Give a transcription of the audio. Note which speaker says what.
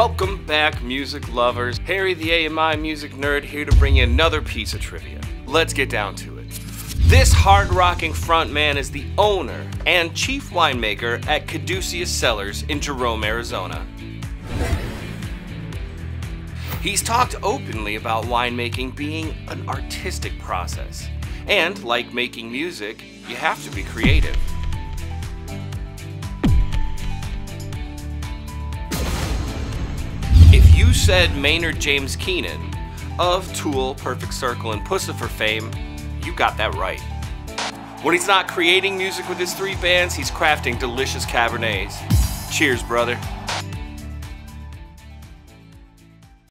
Speaker 1: Welcome back, music lovers. Harry the AMI music nerd here to bring you another piece of trivia. Let's get down to it. This hard-rocking frontman is the owner and chief winemaker at Caduceus Cellars in Jerome, Arizona. He's talked openly about winemaking being an artistic process. And like making music, you have to be creative. If you said Maynard James Keenan of Tool, Perfect Circle, and Puscifer fame, you got that right. When he's not creating music with his three bands, he's crafting delicious Cabernets. Cheers, brother.